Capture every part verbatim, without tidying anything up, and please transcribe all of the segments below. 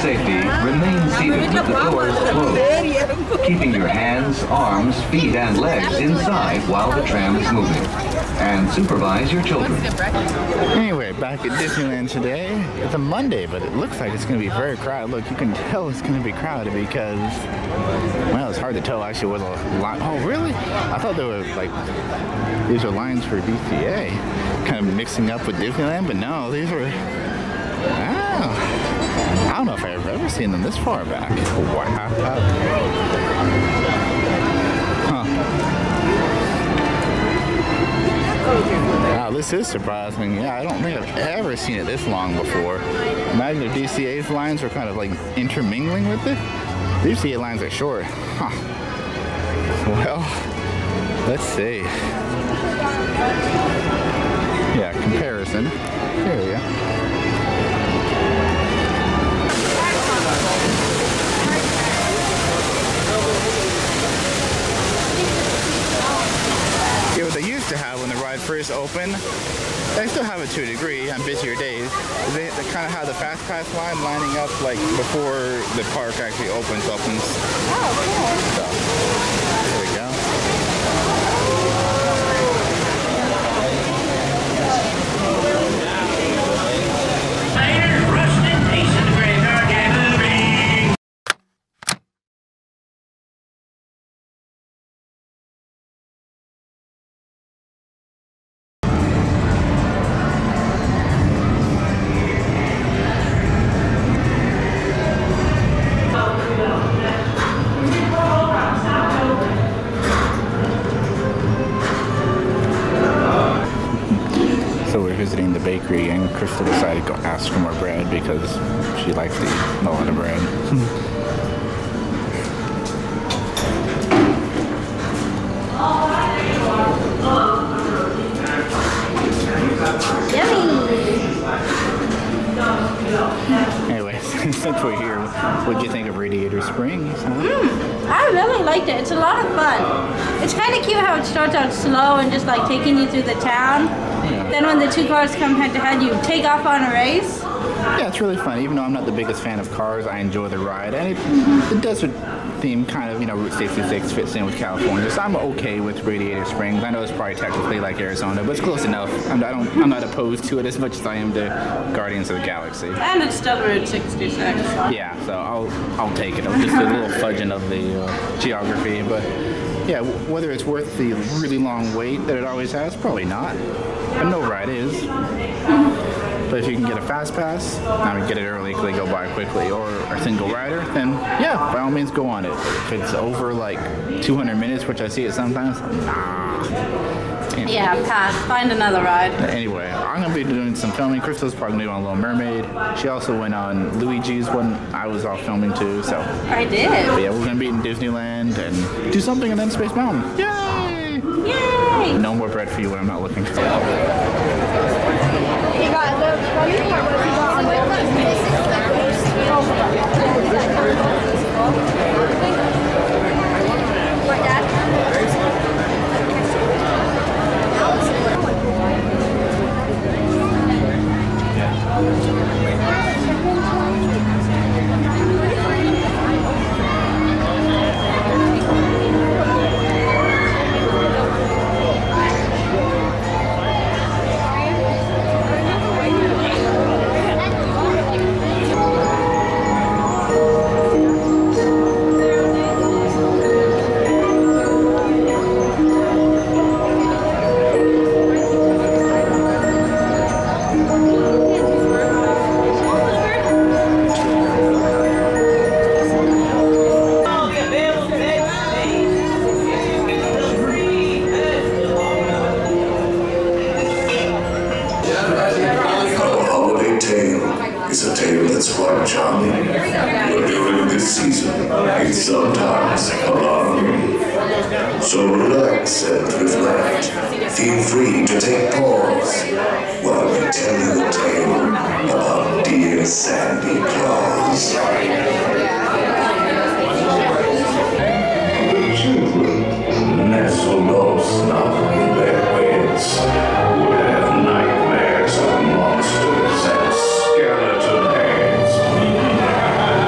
safety, remain seated with the doors closed, keeping your hands, arms, feet, and legs inside while the tram is moving. And supervise your children. Anyway, back at Disneyland today. It's a Monday, but it looks like it's going to be very crowded. Look, you can tell it's going to be crowded because, well, it's hard to tell actually what a line. Oh, really? I thought they were like, these are lines for D C A, kind of mixing up with Disneyland, but no, these were, wow. I don't know if I've ever seen them this far back. Wow. Huh. Wow, this is surprising. Yeah, I don't think I've ever seen it this long before. Imagine if D C A's lines were kind of like intermingling with it. D C A lines are short. Huh. Well, let's see. Yeah, comparison. There we go. Yeah, what they used to have when the ride first opened, they still have it to a degree on busier days. They, they kind of have the fast pass line lining up like before the park actually opens. opens. Oh, cool. So, there we go. Visiting the bakery, and Crystal decided to go ask for more bread because she likes to eat a lot of bread. Anyway, since we're here, what'd you think of Radiator Springs? Mm, I really liked it. It's a lot of fun. It's kind of cute how it starts out slow and just like taking you through the town. Yeah. Then when the two cars come head to head, you take off on a race. Yeah, it's really fun. Even though I'm not the biggest fan of cars, I enjoy the ride. And it, mm-hmm. the desert theme kind of, you know, Route sixty-six fits in with California. So I'm okay with Radiator Springs. I know it's probably technically like Arizona, but it's close enough. I'm, I don't, I'm not opposed to it as much as I am to Guardians of the Galaxy. And it's still Route sixty-six. Yeah, so I'll, I'll take it. Just a little fudging of the uh, geography. But yeah, whether it's worth the really long wait that it always has, probably not. But no ride is. But if you can get a fast pass, I mean, get it early because they go by quickly, or a single rider, then yeah, by all means go on it. If it's over like two hundred minutes, which I see it sometimes, nah. Anyway. Yeah, pass. Find another ride. Anyway, I'm going to be doing some filming. Crystal's probably going to be on Little Mermaid. She also went on Luigi's one. I was off filming too, so. I did. But yeah, we're going to be in Disneyland and do something and then Space Mountain. Yay! Yay! No more bread for you when I'm not looking. So relax and reflect. Feel free to take pause while we tell you a tale about dear Sandy Claus. The children, nestled all snug in their beds, would have nightmares of monsters and skeleton heads.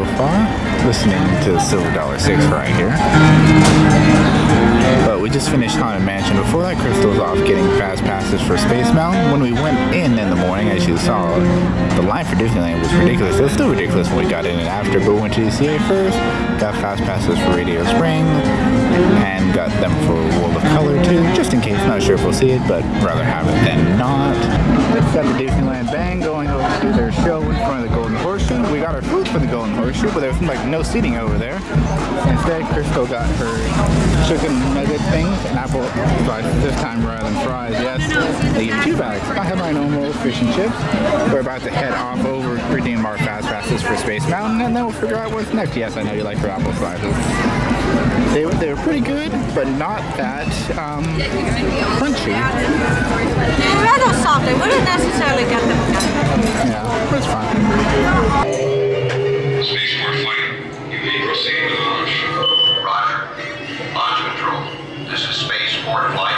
so far. Listening to Silver Dollar Six right here. But we just finished Haunted Mansion. Before that, Crystal was off getting fast passes for Space Mountain. When we went in in the morning, as you saw, the line for Disneyland was ridiculous. It was still ridiculous when we got in and after, but we went to D C A first, got fast passes for Radiator Springs, and got them for World of Color too, just in case. Not sure if we'll see it, but rather have it than not. Got the Disneyland band going over to their show in front of the Golden Horseshoe. We got our food for the Golden Horseshoe, but there was like no seating over there. Instead, Crystal got her chicken nugget things and apple slices this time rather than fries. Yes, they give you two bags. I have my normal fish and chips. We're about to head off over, redeem our fast passes for Space Mountain, and then we'll figure out what's next. Yes, I know you like your apple slices. They were, they were pretty good, but not that um, crunchy. They're rather soft. I wouldn't necessarily get them again. Yeah, but it's fine. Spaceport flight, you may proceed with launch. Roger. Launch control. This is Spaceport flight.